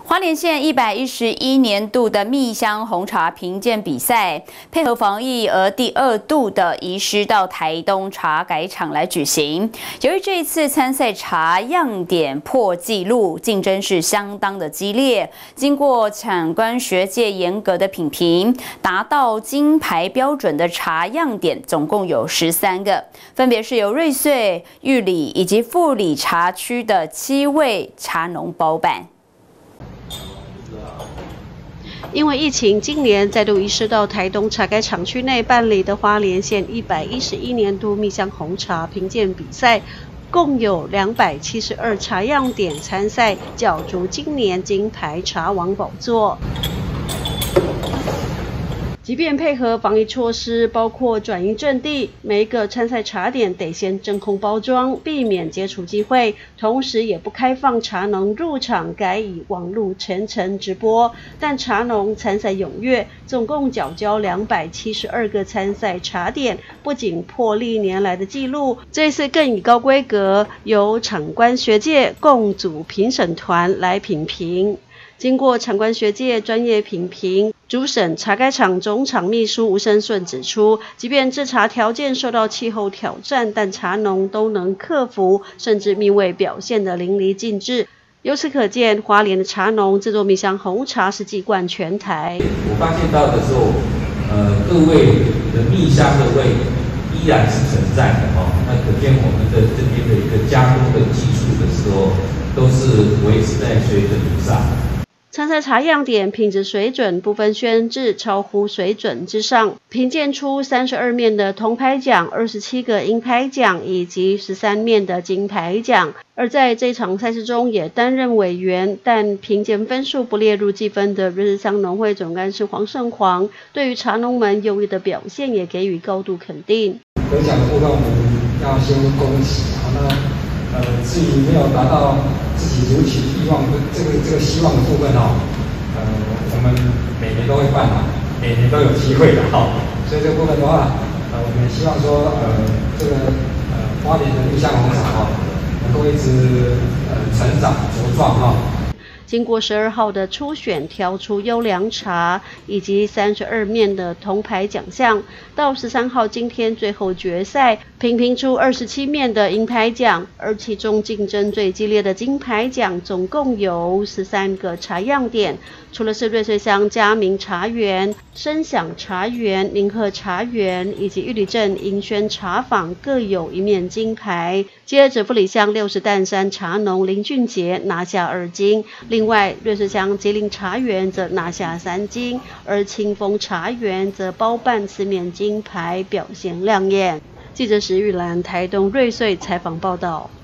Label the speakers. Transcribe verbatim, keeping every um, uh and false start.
Speaker 1: 花莲县一百一十一年度的蜜香红茶评鉴比赛，配合防疫而第二度的移师到台东茶改场来举行。由于这一次参赛茶样点破纪录，竞争是相当的激烈。经过产官学界严格的品评，达到金牌标准的茶样点总共有十三个，分别是由瑞穗、玉里以及富里茶区的七位茶农包办。
Speaker 2: 因为疫情，今年再度移师到台东茶改场区内办理的花莲县一百一十一年度蜜香红茶评鉴比赛，共有两百七十二茶样点参赛，角逐今年金牌茶王宝座。 即便配合防疫措施，包括转移阵地，每一个参赛茶点得先真空包装，避免接触机会。同时，也不开放茶农入场，改以网路全程直播。但茶农参赛踊跃，总共缴交两百七十二个参赛茶点，不仅破历年来的纪录，这次更以高规格，由产官学界共组评审团来品评。 经过产官学界专业评评，主审茶改场总场秘书吴生顺指出，即便制茶条件受到气候挑战，但茶农都能克服，甚至蜜味表现得淋漓尽致。由此可见，花莲的茶农制作蜜香红茶是技冠全台。
Speaker 3: 我发现到的时候，呃，各位的蜜香的味依然是存在的哦。那可见我们的这边的一个加工的技术的时候，都是维持在水准以上。
Speaker 2: 参赛茶样点品质水准不分轩轾，超乎水准之上，评鉴出三十二面的铜牌奖、二十七个银牌奖以及十三面的金牌奖。而在这场赛事中也担任委员，但评鉴分数不列入计分的瑞士乡农会总干事黄胜煌，对于茶农们优异的表现也给予高度肯定。
Speaker 4: 得奖的部分我们要先恭喜，好那呃至于没有达到。 自己如期希望的这个这个希望的部分哦，呃，我们每年都会办啊，每年都有机会的哈、哦。所以这个部分的话，呃，我们希望说，呃，这个呃花莲的蜜香红茶哦，能够一直呃成长茁壮哈。哦
Speaker 2: 经过十二号的初选，挑出优良茶以及三十二面的铜牌奖项，到十三号今天最后决赛，评评出二十七面的银牌奖，而其中竞争最激烈的金牌奖，总共有十三个茶样点，除了是瑞穗乡嘉明茶园、声响茶园、宁鹤茶园以及玉里镇银轩茶坊各有一面金牌。接着富里乡六十担山茶农林俊杰拿下二金。 另外，瑞穗乡吉林茶园则拿下三金，而清风茶园则包办四面金牌，表现亮眼。记者石玉兰台东瑞穗采访报道。